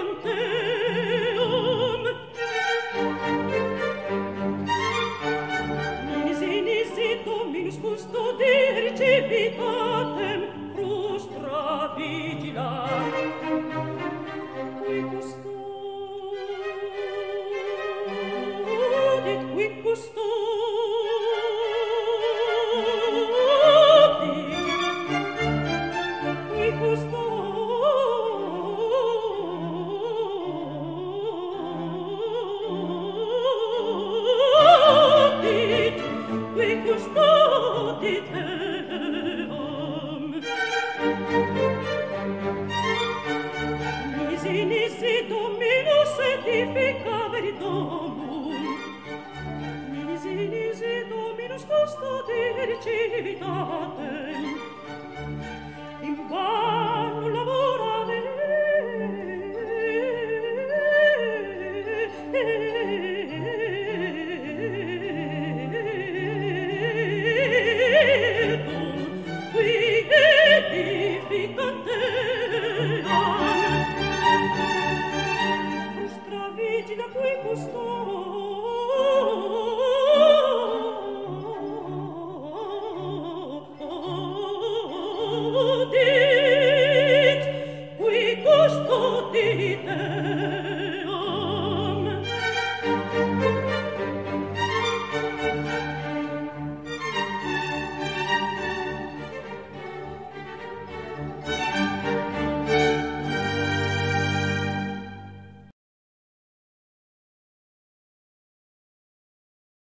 vicanteum. Nisi dominus custodere civitatem frustra vigilat. Qui custodit, qui custodit, qui custodit, qui custodit eam. Nisi dominus edificaverit domum. Nisi dominus custodere civitatem. Invano laboravetum, qui edificantem. Frustra vigila qui custodit.